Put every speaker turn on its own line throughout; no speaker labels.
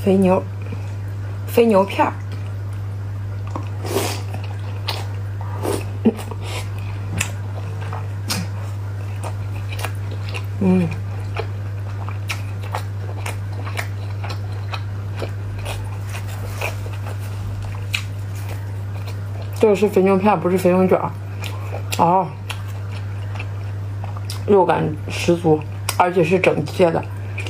肥牛片儿。这个是肥牛片，不是肥牛卷儿。哦，肉感十足，而且是整切的。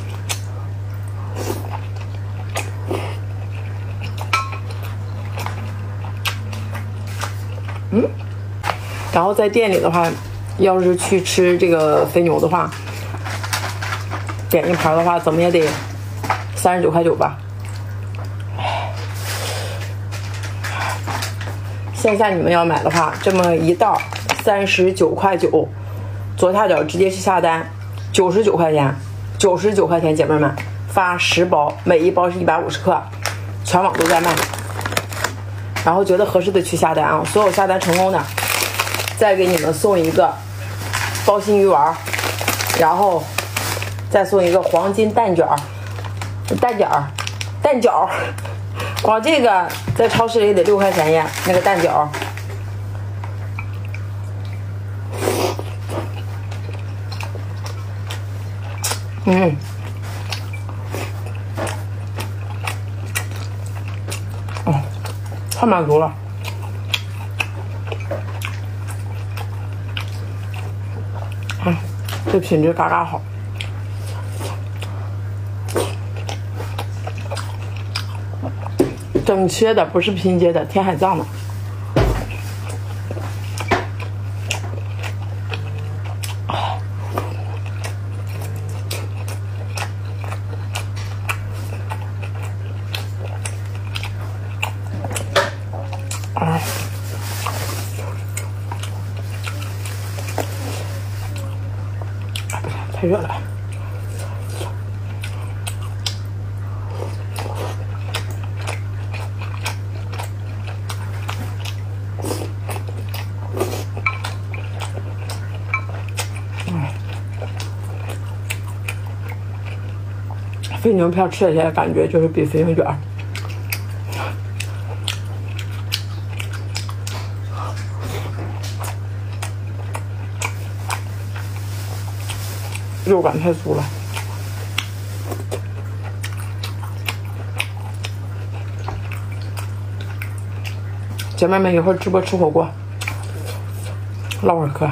然后在店里的话，要是去吃这个肥牛的话，点一盘的话，怎么也得39.9块吧。线下你们要买的话，这么一袋39.9块，左下角直接是下单，99块钱，99块钱，姐妹们发10包，每一包是150克，全网都在卖。然后觉得合适的去下单啊，所有下单成功的，再给你们送一个包心鱼丸，然后再送一个黄金蛋饺，光这个在超市里得6块钱呀，那个蛋饺。太满足了。这品质嘎嘎好。整切的，不是拼接的，填海藏的。太热了。肥牛片吃起来感觉就是比肥牛卷肉感太足了。姐妹们，一会儿直播吃火锅，唠会儿嗑。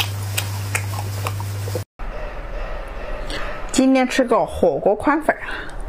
今天吃个火锅宽粉啊。